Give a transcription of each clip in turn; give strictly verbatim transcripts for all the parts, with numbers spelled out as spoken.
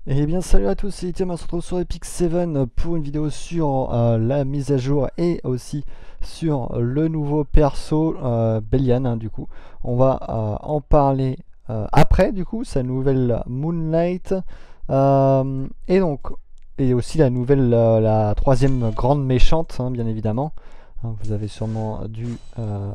Eh bien salut à tous, c'est Itiam, on se retrouve sur Epic sept pour une vidéo sur euh, la mise à jour et aussi sur le nouveau perso euh, Bellian, hein, du coup. On va euh, en parler euh, après du coup, sa nouvelle Moonlight euh, et donc et aussi la nouvelle, euh, la troisième grande méchante, hein, bien évidemment. Hein, vous avez sûrement dû euh,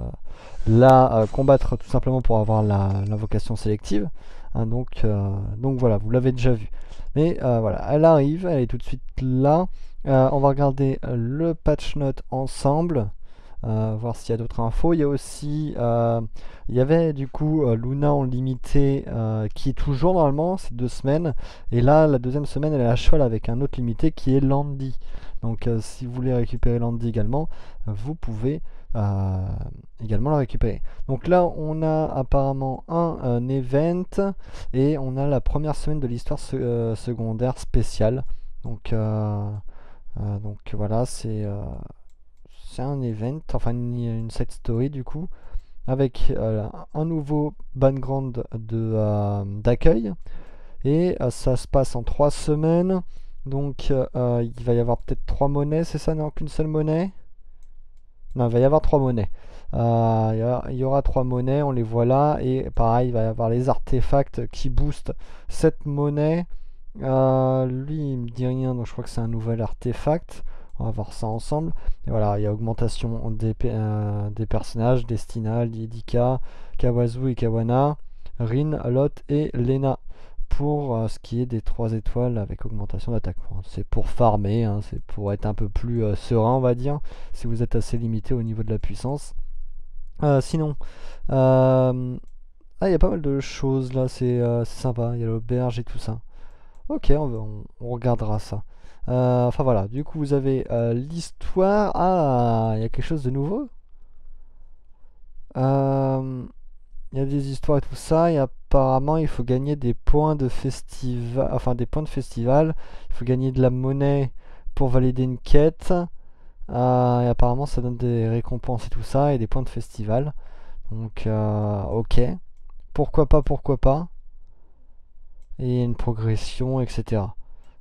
la euh, combattre tout simplement pour avoir la- l'invocation sélective. Hein, donc, euh, donc voilà, vous l'avez déjà vu. Mais euh, voilà, elle arrive, elle est tout de suite là. Euh, on va regarder euh, le patch note ensemble, euh, voir s'il y a d'autres infos. Il y a aussi, euh, il y avait du coup euh, Luna en limité euh, qui est toujours normalement, c'est deux semaines. Et là, la deuxième semaine, elle est à cheval avec un autre limité qui est Landy. Donc euh, si vous voulez récupérer Landy également, vous pouvez euh, également la récupérer. Donc là, on a apparemment un, un event et on a la première semaine de l'histoire se- euh, secondaire spéciale. Donc, euh, euh, donc voilà, c'est euh, c'est un event, enfin une, une side story du coup, avec euh, un nouveau background de, euh, d'accueil. Et euh, ça se passe en trois semaines. Donc euh, il va y avoir peut-être trois monnaies, c'est ça, non, qu'une seule monnaie? Non, il va y avoir trois monnaies. Euh, il y a- il y aura trois monnaies, on les voit là. Et pareil, il va y avoir les artefacts qui boostent cette monnaie. Euh, lui, il me dit rien, donc je crois que c'est un nouvel artefact. On va voir ça ensemble. Et voilà, il y a augmentation des, pe- euh, des personnages, Destina, Liedika, Kawazu et Kawana, Rin, Lot et Lena. Pour euh, ce qui est des trois étoiles avec augmentation d'attaque. Bon, c'est pour farmer, hein, c'est pour être un peu plus euh, serein, on va dire, si vous êtes assez limité au niveau de la puissance. Euh, sinon, euh, ah, il y a pas mal de choses là, c'est euh, c'est sympa, il y a l'auberge et tout ça. Ok, on, va- on- on regardera ça. Euh, enfin voilà, du coup vous avez euh, l'histoire. Ah, il y a quelque chose de nouveau. Euh, Il y a des histoires et tout ça, et apparemment il faut gagner des points de festival, enfin des points de festival. Il faut gagner de la monnaie pour valider une quête. Euh, et apparemment ça donne des récompenses et tout ça, et des points de festival. Donc euh, ok, pourquoi pas, pourquoi pas. Et une progression, et cetera.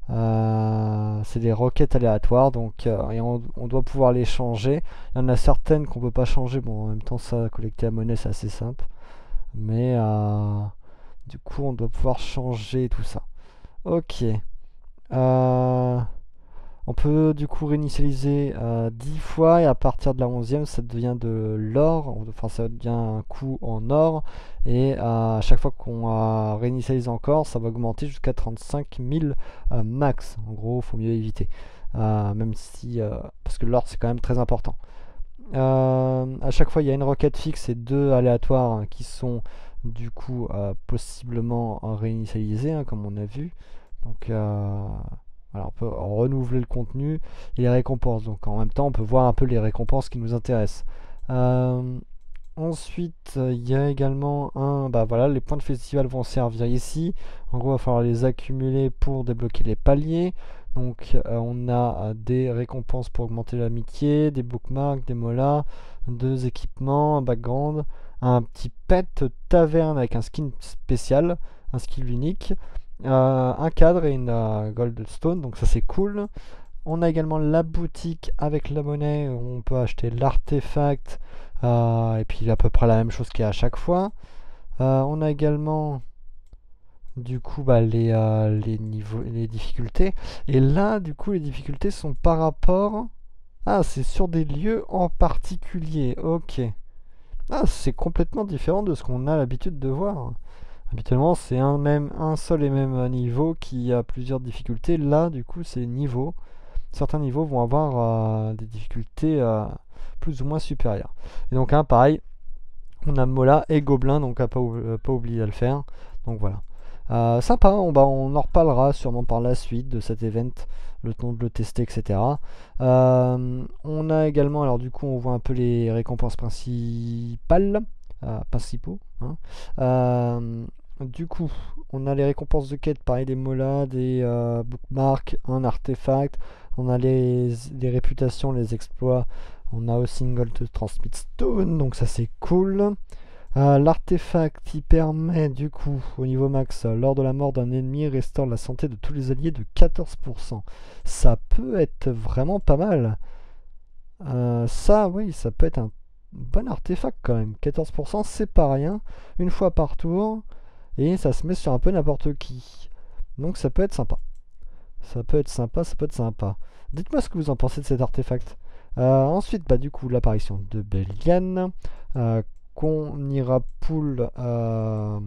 Euh, c'est des requêtes aléatoires, donc euh, et on, on doit pouvoir les changer. Il y en a certaines qu'on peut pas changer. Bon, en même temps, ça, collecter la monnaie, c'est assez simple. Mais euh, du coup, on doit pouvoir changer tout ça. Ok. Euh, on peut du coup réinitialiser euh, dix fois et à partir de la onzième ça devient de l'or, enfin ça devient un coût en or et euh, à chaque fois qu'on euh, réinitialise encore ça va augmenter jusqu'à trente-cinq mille euh, max. En gros, faut mieux éviter. Euh, même si, euh, parce que l'or c'est quand même très important. Euh, à chaque fois il y a une requête fixe et deux aléatoires, hein, qui sont du coup euh, possiblement réinitialisés, hein, comme on a vu. Donc euh, voilà, on peut renouveler le contenu et les récompenses. Donc en même temps, on peut voir un peu les récompenses qui nous intéressent. Euh, ensuite, il y a également un. Bah voilà, les points de festival vont servir ici. En gros, il va falloir les accumuler pour débloquer les paliers. Donc euh, on a euh, des récompenses pour augmenter l'amitié, des bookmarks, des molas, deux équipements, un background, un petit pet taverne avec un skin spécial, un skill unique, euh, un cadre et une euh, goldstone, donc ça c'est cool. On a également la boutique avec la monnaie où on peut acheter l'artefact, euh, et puis à peu près la même chose qu'il y a à chaque fois. Euh, on a également du coup bah, les, euh, les niveaux, les difficultés. Et là du coup les difficultés sont par rapport... Ah, c'est sur des lieux en particulier, ok. Ah, c'est complètement différent de ce qu'on a l'habitude de voir. Habituellement, c'est un, même, un seul et même niveau qui a plusieurs difficultés. Là, du coup, c'est niveau. Certains niveaux vont avoir euh, des difficultés euh, plus ou moins supérieures. Et donc, hein, pareil, on a Mola et Gobelin, donc à pas, ou- pas oublier de le faire. Donc voilà. Euh, sympa, on, bah, on en reparlera sûrement par la suite de cet event, le temps de le tester, et cetera. Euh, on a également, alors du coup, on voit un peu les récompenses principales, euh, principaux. Hein. Euh, du coup, on a les récompenses de quête, pareil, des molas, des euh, bookmarks, un artefact. On a les, les réputations, les exploits. On a aussi une Gold Transmit Stone, donc ça c'est cool. Euh, L'artefact il permet du coup au niveau max, euh, lors de la mort d'un ennemi, restaure la santé de tous les alliés de quatorze pour cent. Ça peut être vraiment pas mal. Euh, ça oui, ça peut être un bon artefact quand même. quatorze pour cent c'est pas rien. Une fois par tour. Et ça se met sur un peu n'importe qui. Donc ça peut être sympa. Ça peut être sympa, ça peut être sympa. Dites-moi ce que vous en pensez de cet artefact. Euh, ensuite, bah, du coup, l'apparition de Belligan, euh, qu'on ira pull euh,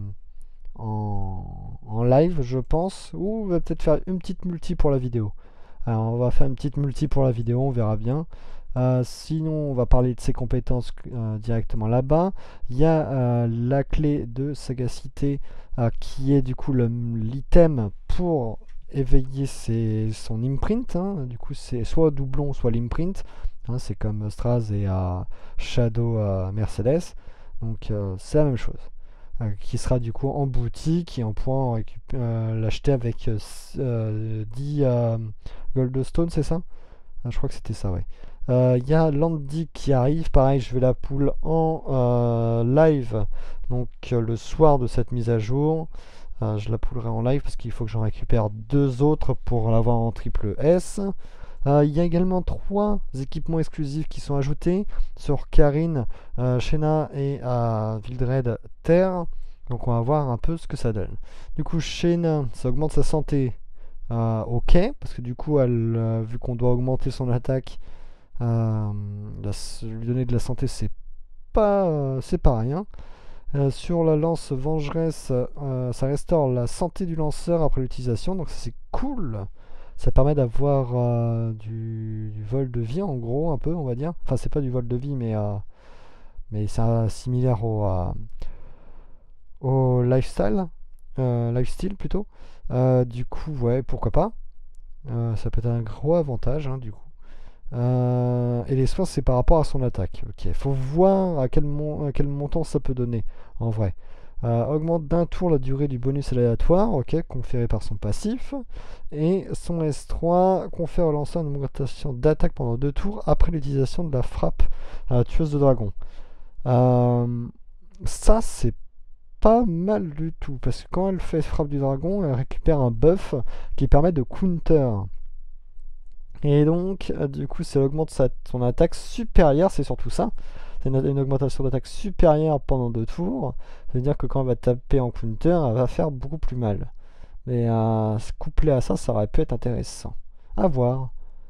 en, en live, je pense, ou on va peut-être faire une petite multi pour la vidéo. Alors, on va faire une petite multi pour la vidéo, on verra bien. Euh, sinon, on va parler de ses compétences euh, directement là-bas. Il y a euh, la clé de sagacité euh, qui est du coup l'item pour éveiller ses, son imprint. Hein. Du coup, c'est soit doublon, soit l'imprint. Hein, c'est comme Straz et euh, Shadow euh, Mercedes. Donc, euh, c'est la même chose. Euh, qui sera du coup en boutique et on pourra euh, l'acheter avec euh, euh, dix euh, Goldstone, c'est ça? Ah, je crois que c'était ça, ouais. Il euh, y a Landy qui arrive, pareil, je vais la pool en euh, live, donc euh, le soir de cette mise à jour. Euh, je la poolerai en live parce qu'il faut que j'en récupère deux autres pour l'avoir en triple S. Il euh, y a également trois équipements exclusifs qui sont ajoutés sur Karine, euh, Shena et euh, Vildred Terre. Donc on va voir un peu ce que ça donne. Du coup, Shena, ça augmente sa santé. Euh, ok, parce que du coup, elle, euh, vu qu'on doit augmenter son attaque, euh, la, lui donner de la santé, c'est pas, euh, c'est pas rien. Euh, sur la lance vengeresse, euh, ça restaure la santé du lanceur après l'utilisation, donc ça c'est cool. Ça permet d'avoir euh, du, du vol de vie en gros, un peu, on va dire. Enfin, c'est pas du vol de vie, mais, euh, mais c'est euh, similaire au, euh, au lifestyle, euh, lifestyle plutôt. Euh, du coup, ouais, pourquoi pas. Euh, ça peut être un gros avantage, hein, du coup. Euh, et les soins, c'est par rapport à son attaque. Ok, faut voir à quel, mon- à quel montant ça peut donner, en vrai. Euh, augmente d'un tour la durée du bonus aléatoire, ok, conféré par son passif. Et son S trois confère au lanceur une augmentation d'attaque pendant deux tours après l'utilisation de la frappe euh, tueuse de dragon. Euh, ça, c'est pas mal du tout, parce que quand elle fait frappe du dragon, elle récupère un buff qui permet de counter. Et donc, euh, du coup, ça augmente sa, son attaque supérieure, c'est surtout ça. C'est une, une augmentation d'attaque supérieure pendant deux tours. Ça veut dire que quand elle va taper en counter, elle va faire beaucoup plus mal. Mais euh, couplé à ça, ça aurait pu être intéressant. À voir.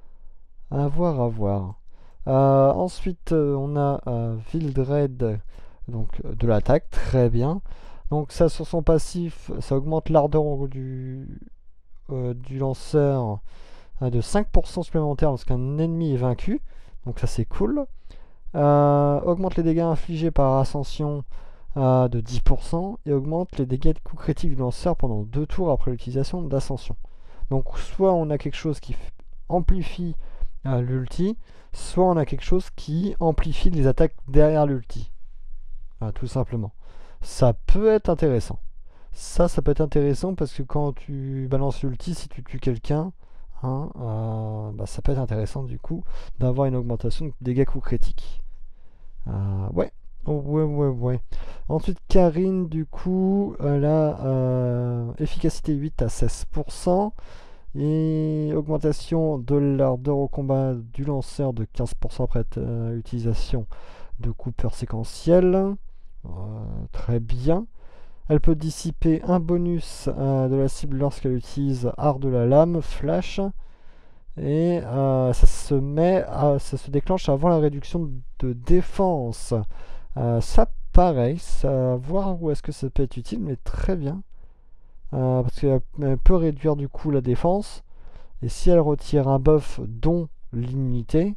À voir, à voir. Euh, ensuite, euh, on a euh, Vildred, donc euh, de l'attaque, très bien. Donc ça, sur son passif, ça augmente l'ardeur du, euh, du lanceur euh, de cinq pour cent supplémentaire lorsqu'un ennemi est vaincu. Donc ça c'est cool. Euh, augmente les dégâts infligés par ascension euh, de dix pour cent et augmente les dégâts de coup critique du lanceur pendant deux tours après l'utilisation d'ascension. Donc soit on a quelque chose qui amplifie euh, l'ulti, soit on a quelque chose qui amplifie les attaques derrière l'ulti. Voilà, tout simplement. Ça peut être intéressant. Ça, ça peut être intéressant parce que quand tu balances l'ulti, si tu tues quelqu'un, hein, euh, bah, ça peut être intéressant du coup d'avoir une augmentation de dégâts coup critiques. Euh, ouais. Oh, ouais, ouais, ouais. Ensuite, Karine, du coup, elle a euh, efficacité huit à seize pour cent et augmentation de l'ardeur au combat du lanceur de quinze pour cent après euh, utilisation de coupeurs séquentiels. Euh, très bien. Elle peut dissiper un bonus euh, de la cible lorsqu'elle utilise art de la lame, flash. Et euh, ça se met à- ça se déclenche avant la réduction de défense. Euh, ça pareil, ça voir où est-ce que ça peut être utile, mais très bien. Euh, parce qu'elle peut réduire du coup la défense. Et si elle retire un buff dont l'immunité,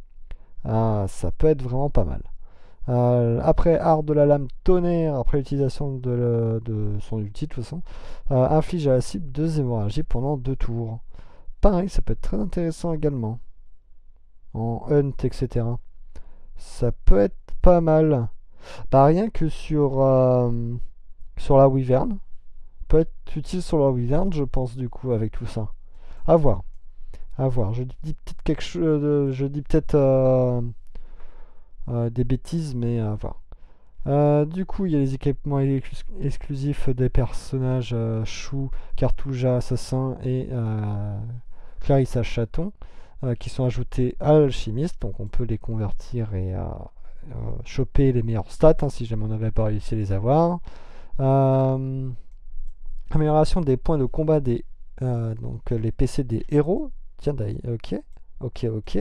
euh, ça peut être vraiment pas mal. Euh, après art de la lame tonnerre, après l'utilisation de, le- de son ulti de toute façon, euh, inflige à la cible deux hémorragies pendant deux tours. Pareil, ça peut être très intéressant également. En hunt, et cetera. Ça peut être pas mal. Bah, rien que sur, euh, sur la Wyvern. Peut être utile sur la Wyvern, je pense, du coup, avec tout ça. À voir. À voir. Je dis peut-être quelque chose. Je dis peut-être euh, euh, des bêtises, mais à voir. Euh, du coup, il y a les équipements exclus- exclusifs des personnages euh, Chou, Cartouja, Assassin et euh, Clarissa Chaton euh, qui sont ajoutés à l'alchimiste. Donc on peut les convertir et euh, euh, choper les meilleurs stats hein, si jamais on n'avait pas réussi à les avoir. Euh, amélioration des points de combat des euh, donc les P C des héros. Tiens d'ailleurs, ok, ok, ok.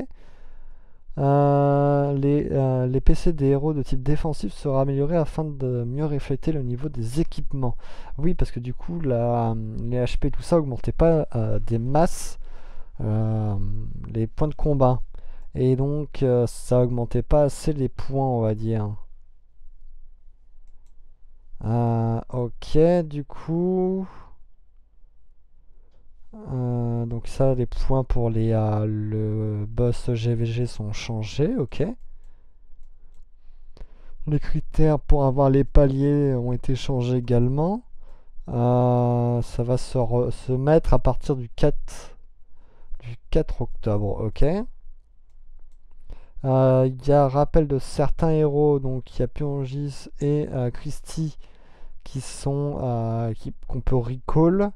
Euh, les, euh, les P C des héros de type défensif sera amélioré afin de mieux refléter le niveau des équipements. Oui, parce que du coup, la, les H P, tout ça, augmentait pas euh, des masses euh, les points de combat. Et donc, euh, ça augmentait pas assez les points, on va dire. Euh, ok, du coup... euh, donc ça, les points pour les, euh, le boss G V G sont changés, ok. Les critères pour avoir les paliers ont été changés également. Euh, ça va se, re- se mettre à partir du quatre, du quatre octobre, ok. Euh, Il y a rappel de certains héros, donc il y a Purgis et euh, Christie qui sont euh, qui- qu'on peut recall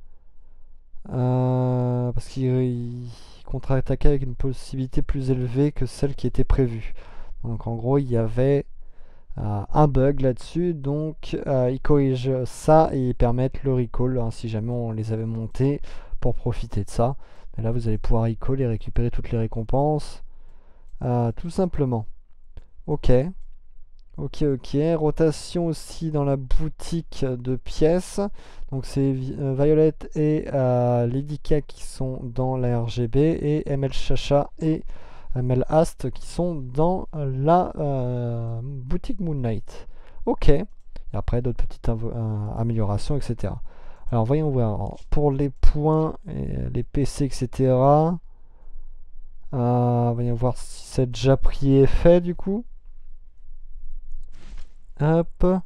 euh, parce qu'ils contre-attaquaient avec une possibilité plus élevée que celle qui était prévue. Donc en gros, il y avait euh, un bug là-dessus, donc euh, ils corrigent ça et ils permettent le recall hein, si jamais on les avait montés pour profiter de ça. Mais là, vous allez pouvoir recall et récupérer toutes les récompenses euh, tout simplement. Ok, ok, ok. Rotation aussi dans la boutique de pièces. Donc c'est Vi- euh, Violet et euh, Lady K qui sont dans la R G B et M L Chacha et M L Ast qui sont dans la euh, boutique Moonlight. Ok. Et après d'autres petites invo- euh, améliorations, et cetera. Alors voyons voir. Alors, pour les points, et les P C, et cetera. Euh, voyons voir si c'est déjà pris et fait du coup. Hop.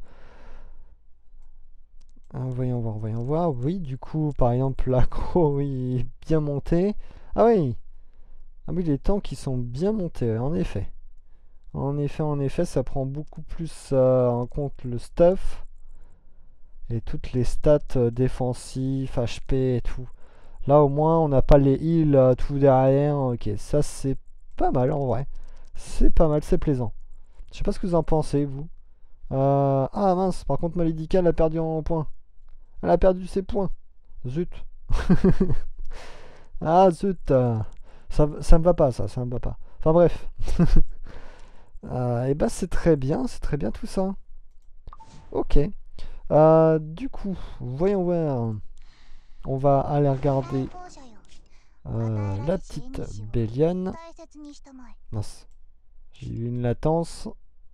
Euh, voyons voir, voyons voir. Oui, du coup, par exemple, l'accro, oui, est bien monté. Ah oui, ah oui, les tanks qui sont bien montés, en effet. En effet, en effet, ça prend beaucoup plus euh, en compte le stuff et toutes les stats euh, défensives, H P et tout. Là, au moins, on n'a pas les heals euh, tout derrière. Ok, ça, c'est pas mal en vrai. C'est pas mal, c'est plaisant. Je sais pas ce que vous en pensez, vous. Euh, Ah mince, par contre, Maledica, elle a perdu en points. Elle a perdu ses points. Zut. Ah zut. euh, Ça, ça me va pas, ça, ça me va pas. Enfin bref. Euh, et bah c'est très bien, c'est très bien tout ça. Ok. Euh, du coup, voyons voir. On va aller regarder euh, la petite Béliane. Mince, j'ai eu une latence.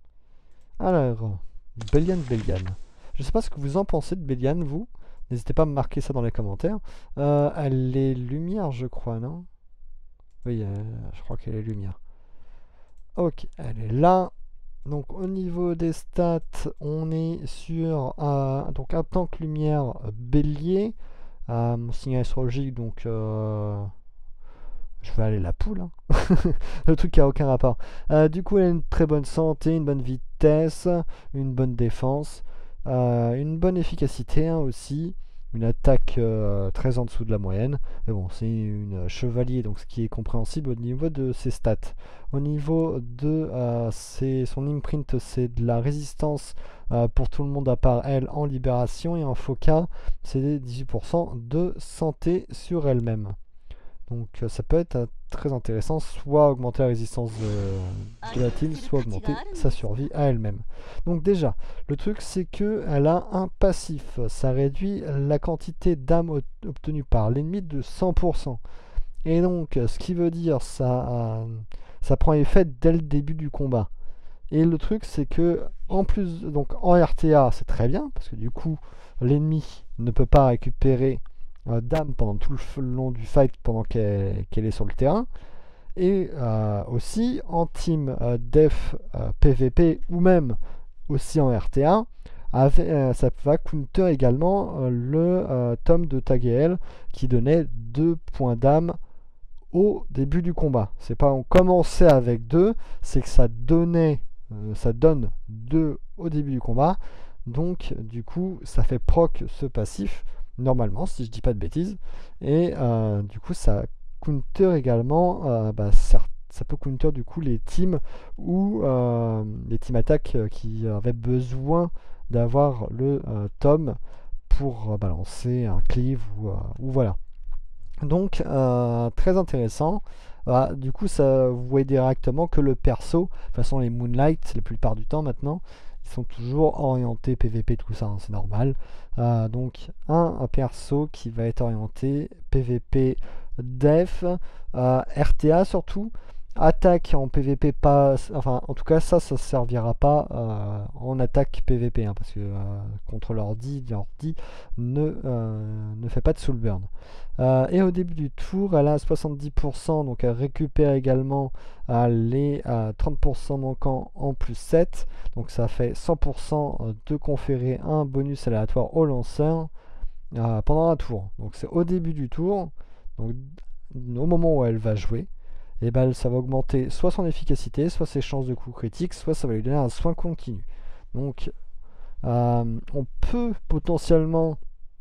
Alors, Béliane, Béliane. Je sais pas ce que vous en pensez de Béliane, vous. N'hésitez pas à me marquer ça dans les commentaires. Euh, elle est lumière, je crois, non? Oui, euh, je crois qu'elle est lumière. Ok, elle est là. Donc au niveau des stats, on est sur euh, donc un tank lumière euh, bélier. Euh, mon signal astrologique, donc euh, je vais aller la poule. Hein. Le truc qui a aucun rapport. Euh, du coup, elle a une très bonne santé, une bonne vitesse, une bonne défense, euh, une bonne efficacité hein, aussi. Une attaque euh, très en dessous de la moyenne. Mais bon, c'est une chevalier, donc ce qui est compréhensible au niveau de ses stats. Au niveau de euh, ses- son imprint, c'est de la résistance euh, pour tout le monde à part elle en libération. Et en foca, c'est dix-huit pour cent de santé sur elle-même. Donc euh, ça peut être euh, très intéressant, soit augmenter la résistance de, de la team, soit augmenter sa survie à elle-même. Donc déjà, le truc c'est que elle a un passif, ça réduit la quantité d'âme obtenue par l'ennemi de cent pour cent. Et donc, ce qui veut dire, ça, euh, ça prend effet dès le début du combat. Et le truc c'est que en plus, donc en R T A c'est très bien, parce que du coup l'ennemi ne peut pas récupérer euh, d'âme pendant tout le long du fight pendant qu'elle qu'elle est sur le terrain. Et euh, aussi en team euh, def euh, P V P ou même aussi en R T A, avec, euh, ça va counter également euh, le euh, tome de Tagael qui donnait deux points d'âme au début du combat. C'est pas on commençait avec deux, c'est que ça donnait, euh, ça donne deux au début du combat. Donc du coup ça fait proc ce passif, normalement si je dis pas de bêtises. Et euh, du coup ça counter également, euh, bah, ça, ça peut counter du coup les teams ou euh, les team attaques qui avaient besoin d'avoir le euh, tome pour balancer un cleave ou, euh, ou voilà. Donc euh, très intéressant. Voilà, du coup ça, vous voyez directement que le perso, de toute façon les Moonlight la plupart du temps maintenant, ils sont toujours orientés P V P, tout ça, hein, c'est normal. Euh, donc un, un perso qui va être orienté P V P def, euh, R T A surtout. Attaque en P V P pas, enfin en tout cas ça ça servira pas euh, en attaque P V P, hein, parce que euh, contre l'ordi, l'ordi ne, euh, ne fait pas de soul burn. Euh, et au début du tour, elle a soixante-dix pour cent, donc elle récupère également euh, les euh, trente pour cent manquants en plus sept. Donc ça fait cent pour cent de conférer un bonus aléatoire au lanceur euh, pendant un tour. Donc c'est au début du tour, donc au moment où elle va jouer. Et ben ça va augmenter soit son efficacité, soit ses chances de coup critique, soit ça va lui donner un soin continu. Donc euh, on peut potentiellement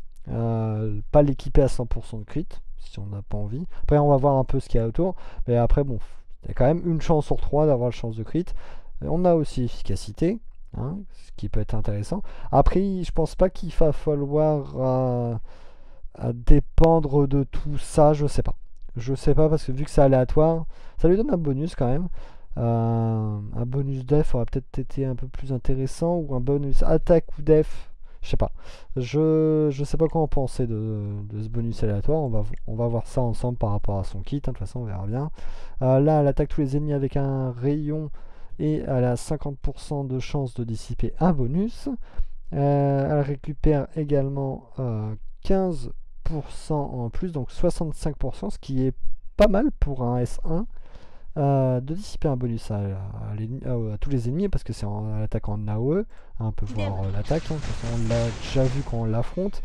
euh, pas l'équiper à cent pour cent de crit, si on n'a pas envie. Après, on va voir un peu ce qu'il y a autour. Mais après, bon, il y a quand même une chance sur trois d'avoir la chance de crit. Et on a aussi efficacité, hein, ce qui peut être intéressant. Après, je pense pas qu'il va falloir euh, à dépendre de tout ça, je sais pas. Je sais pas parce que vu que c'est aléatoire, ça lui donne un bonus quand même. Euh, un bonus def aurait peut-être été un peu plus intéressant, ou un bonus attaque ou def, je sais pas. Je, je sais pas quoi en penser de, de ce bonus aléatoire. On va, on va voir ça ensemble par rapport à son kit, hein. De toute façon on verra bien. Euh, là elle attaque tous les ennemis avec un rayon et elle a cinquante pour cent de chance de dissiper un bonus. Euh, elle récupère également euh, quinze pour cent en plus, donc soixante-cinq pour cent, ce qui est pas mal pour un S un. Euh, de dissiper un bonus à, à, à, à tous les ennemis, parce que c'est en l'attaque en A O E, hein, on peut voir euh, l'attaque, hein, de toute façon on l'a déjà vu quand on l'affronte.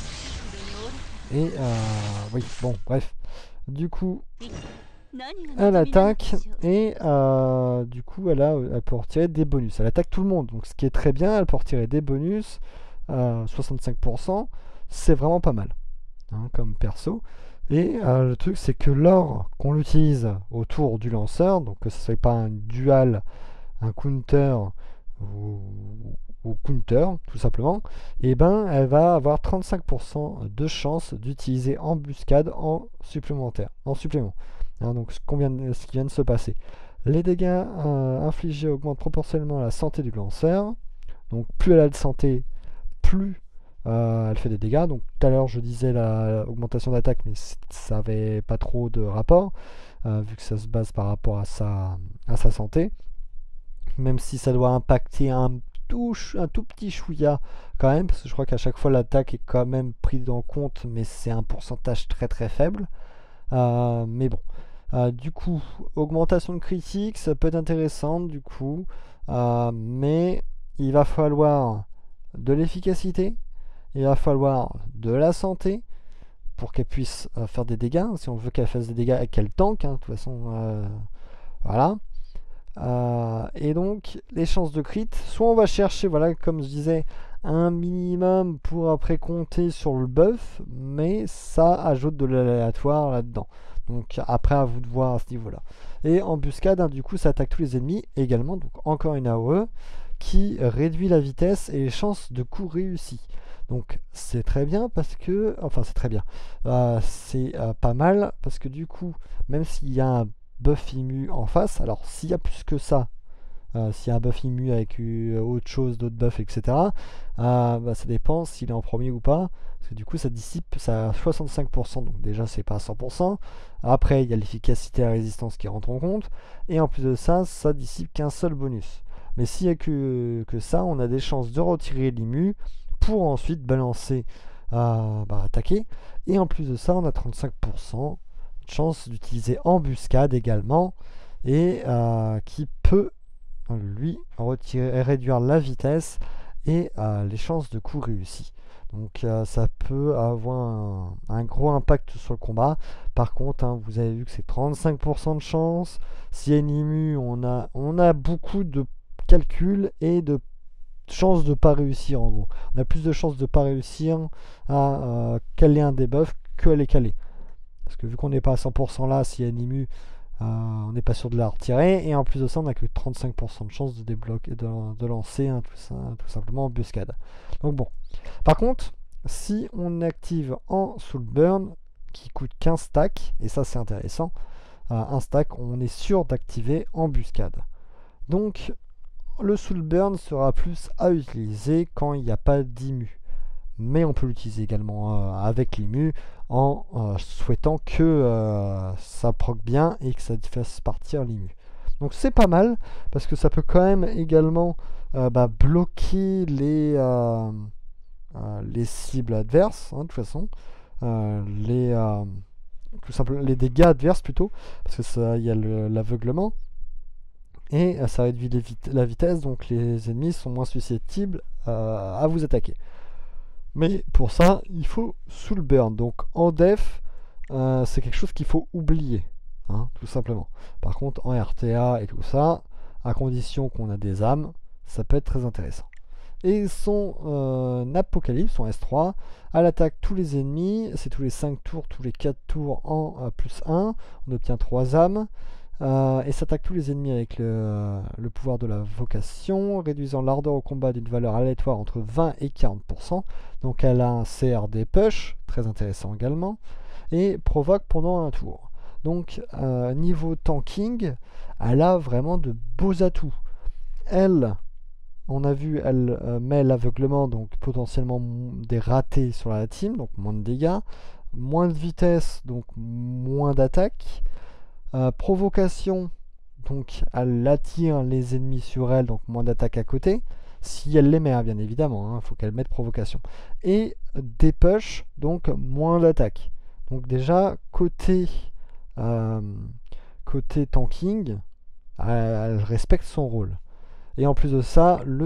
Et euh, oui, bon, bref. Du coup, elle attaque et euh, du coup elle, a, elle peut retirer des bonus. Elle attaque tout le monde, donc ce qui est très bien, elle peut retirer des bonus, euh, soixante-cinq pour cent, c'est vraiment pas mal, hein, comme perso. Et euh, le truc c'est que lors qu'on l'utilise autour du lanceur, donc que ce soit pas un dual, un counter ou, ou counter tout simplement, et ben elle va avoir trente-cinq pour cent de chance d'utiliser embuscade en supplémentaire, en supplément. Hein, donc ce, qu'on vient de, ce qui vient de se passer. Les dégâts euh, infligés augmentent proportionnellement à la santé du lanceur. Donc plus elle a de santé, plus euh, elle fait des dégâts. Donc tout à l'heure je disais l'augmentation d'attaque, mais ça n'avait pas trop de rapport, euh, vu que ça se base par rapport à sa, à sa santé. Même si ça doit impacter un tout, un tout petit chouïa quand même, parce que je crois qu'à chaque fois l'attaque est quand même prise en compte, mais c'est un pourcentage très très faible. Euh, mais bon. Euh, du coup, augmentation de critique, ça peut être intéressant du coup, euh, mais il va falloir de l'efficacité, il va falloir de la santé pour qu'elle puisse euh, faire des dégâts. Si on veut qu'elle fasse des dégâts et qu'elle tank, hein, de toute façon, euh, voilà. Euh, et donc, les chances de crit, soit on va chercher, voilà, comme je disais, un minimum pour après compter sur le buff, mais ça ajoute de l'aléatoire là-dedans. Donc après à vous de voir à ce niveau-là. Et embuscade, hein, du coup, ça attaque tous les ennemis également, donc encore une A O E qui réduit la vitesse et les chances de coup réussis. Donc c'est très bien parce que, enfin c'est très bien, euh, c'est euh, pas mal parce que du coup, même s'il y a un buff immu en face, alors s'il y a plus que ça, euh, s'il y a un buff immu avec euh, autre chose, d'autres buffs, et cetera, euh, bah, ça dépend s'il est en premier ou pas, parce que du coup ça dissipe, ça a soixante-cinq pour cent, donc déjà c'est pas à cent pour cent. Après il y a l'efficacité et la résistance qui rentrent en compte, et en plus de ça, ça dissipe qu'un seul bonus. Mais s'il n'y a que, que ça, on a des chances de retirer l'immu pour ensuite balancer, euh, bah, attaquer, et en plus de ça, on a trente-cinq pour cent de chance d'utiliser embuscade également, et euh, qui peut lui retirer, réduire la vitesse et euh, les chances de coup réussis. Donc euh, ça peut avoir un, un gros impact sur le combat. Par contre, hein, vous avez vu que c'est trente-cinq pour cent de chance. S'il y a une immu, on a, on a beaucoup de calculs et de chances de pas réussir en gros. On a plus de chances de pas réussir à euh, caler un debuff que à les caler. Parce que vu qu'on n'est pas à cent pour cent là, s'il y a une immu, euh, on n'est pas sûr de la retirer. Et en plus de ça, on n'a que trente-cinq pour cent de chance de débloquer, de, de lancer hein, tout, ça, tout simplement embuscade. Donc bon. Par contre, si on active en Soulburn, qui coûte quinze stacks, et ça c'est intéressant, euh, un stack, on est sûr d'activer embuscade. Donc le Soulburn sera plus à utiliser quand il n'y a pas d'immu. Mais on peut l'utiliser également euh, avec l'immu en euh, souhaitant que euh, ça proc bien et que ça fasse partir l'immu. Donc c'est pas mal parce que ça peut quand même également euh, bah, bloquer les, euh, euh, les cibles adverses, hein, de toute façon, euh, les, euh, tout simplement, les dégâts adverses plutôt, parce que ça, il y a l'aveuglement. Et euh, ça réduit les vit la vitesse, donc les ennemis sont moins susceptibles euh, à vous attaquer. Mais pour ça, il faut Soulburn. Donc en def, euh, c'est quelque chose qu'il faut oublier, hein, tout simplement. Par contre, en R T A et tout ça, à condition qu'on a des âmes, ça peut être très intéressant. Et son euh, Apocalypse, son S trois, elle attaque tous les ennemis, c'est tous les cinq tours, tous les quatre tours en euh, plus un, on obtient trois âmes. Euh, et s'attaque tous les ennemis avec le, euh, le pouvoir de la vocation, réduisant l'ardeur au combat d'une valeur aléatoire entre vingt et quarante pour cent. Donc elle a un C R D push, très intéressant également, et provoque pendant un tour. Donc euh, niveau tanking, elle a vraiment de beaux atouts. Elle, on a vu, elle euh, met l'aveuglement, donc potentiellement des ratés sur la team, donc moins de dégâts, moins de vitesse, donc moins d'attaque. Euh, provocation, donc elle attire les ennemis sur elle, donc moins d'attaque à côté. Si elle les met, hein, bien évidemment, il hein, faut qu'elle mette provocation. Et dépush, donc moins d'attaque. Donc déjà, côté, euh, côté tanking, elle, elle respecte son rôle. Et en plus de ça, le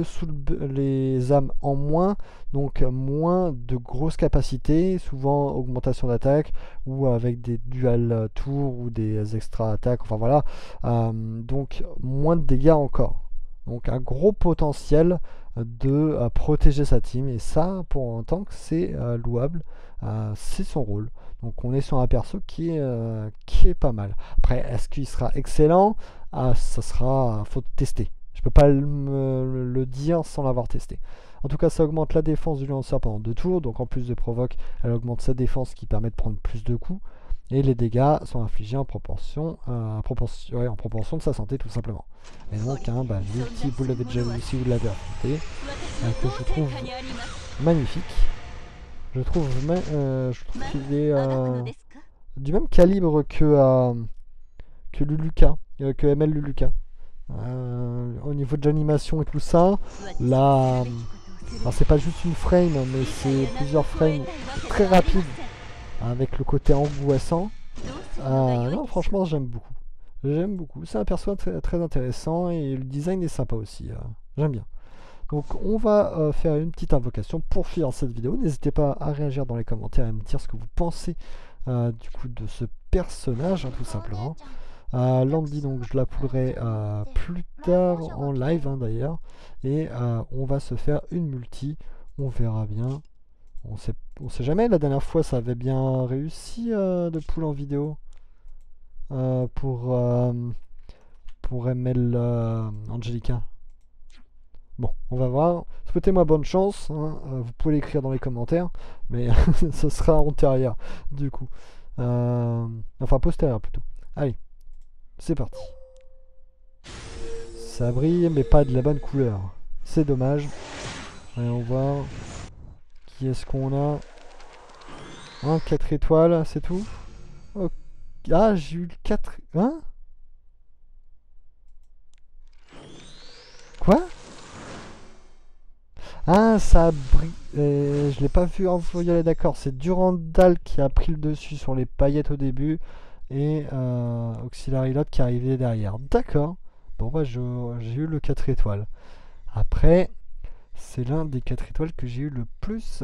les âmes en moins, donc moins de grosses capacités, souvent augmentation d'attaque, ou avec des dual tours ou des extra attaques, enfin voilà. Euh, donc moins de dégâts encore. Donc un gros potentiel de euh, protéger sa team, et ça, pour un tank, c'est euh, louable, euh, c'est son rôle. Donc on est sur un perso qui est, euh, qui est pas mal. Après, est-ce qu'il sera excellent? Ah, ça sera, faut tester. Je peux pas le, le dire sans l'avoir testé. En tout cas, ça augmente la défense du lanceur pendant deux tours. Donc en plus de provoque, elle augmente sa défense qui permet de prendre plus de coups. Et les dégâts sont infligés en proportion, euh, proportion, ouais, en proportion de sa santé tout simplement. Et donc, hein, bah, l'ulti, vous l'avez déjà vu si vous l'avez affronté, euh, que je trouve magnifique. Je trouve, euh, je trouve qu'il est euh, du même calibre que, euh, que Luluka, euh, que M L Luluka. Euh, au niveau de l'animation et tout ça, là, c'est pas juste une frame, mais c'est plusieurs frames très rapides avec le côté angoissant. Euh, non, franchement, j'aime beaucoup. J'aime beaucoup. C'est un perso très, très intéressant et le design est sympa aussi. Euh, j'aime bien. Donc, on va euh, faire une petite invocation pour finir cette vidéo. N'hésitez pas à réagir dans les commentaires et à me dire ce que vous pensez euh, du coup de ce personnage, hein, tout simplement. Euh, Landy, donc je la poulerai euh, plus tard en live hein, d'ailleurs, et euh, on va se faire une multi, on verra bien, on sait, on sait jamais. La dernière fois ça avait bien réussi euh, de pool en vidéo euh, pour, euh, pour M L euh, Angelica. Bon, on va voir, souhaitez-moi bonne chance, hein. euh, vous pouvez l'écrire dans les commentaires, mais ce sera antérieur du coup, euh, enfin postérieur plutôt. Allez. C'est parti. Ça brille, mais pas de la bonne couleur. C'est dommage. Voyons voir. Qui est-ce qu'on a? Un quatre étoiles, c'est tout. Okay. Ah, j'ai eu le quatre... Hein? Quoi? Ah, ça brille... Euh, je l'ai pas vu en violet, d'accord. C'est Durandal qui a pris le dessus sur les paillettes au début. Et euh, Auxiliary Lot qui est arrivé derrière. D'accord. Bon, bah, j'ai eu le quatre étoiles. Après, c'est l'un des quatre étoiles que j'ai eu le plus.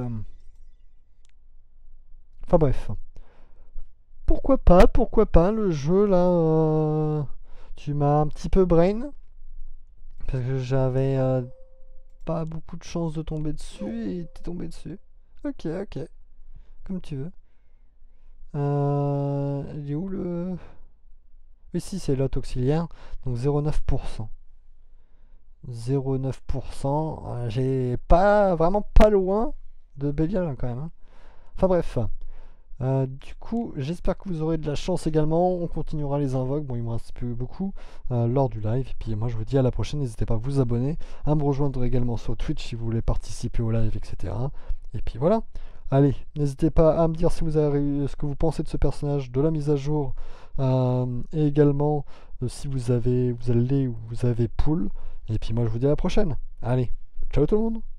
Enfin bref. Pourquoi pas, pourquoi pas, le jeu là. Euh, tu m'as un petit peu brain. Parce que j'avais euh, pas beaucoup de chances de tomber dessus et t'es tombé dessus. Ok, ok. Comme tu veux. Euh, il est où le... Oui, si, c'est lot auxiliaire. Donc zéro virgule neuf pour cent. zéro virgule neuf pour cent. Euh, J'ai pas vraiment pas loin de Bélial hein, quand même. Hein. Enfin bref. Euh, du coup, j'espère que vous aurez de la chance également. On continuera les invoques. Bon, il me reste plus beaucoup euh, lors du live. Et puis moi, je vous dis à la prochaine. N'hésitez pas à vous abonner, à me rejoindre également sur Twitch si vous voulez participer au live, et cetera. Et puis voilà. Allez, n'hésitez pas à me dire si vous avez ce que vous pensez de ce personnage, de la mise à jour, euh, et également euh, si vous avez vous allez ou vous avez pool. Et puis moi, je vous dis à la prochaine. Allez, ciao tout le monde.